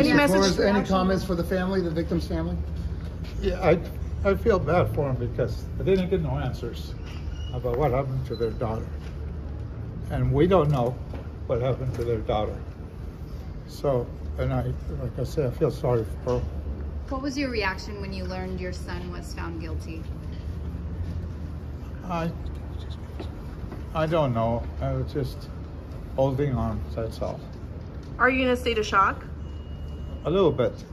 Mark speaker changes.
Speaker 1: Any message?
Speaker 2: Any comments for the family, the victim's family?
Speaker 3: Yeah, I feel bad for them because they didn't get no answers about what happened to their daughter. And we don't know what happened to their daughter. So, and like I said, I feel sorry for her.
Speaker 4: What was your reaction when you learned your son was found guilty?
Speaker 3: I don't know. I was just holding on, that's all.
Speaker 1: Are you in a state of shock?
Speaker 3: A little bit.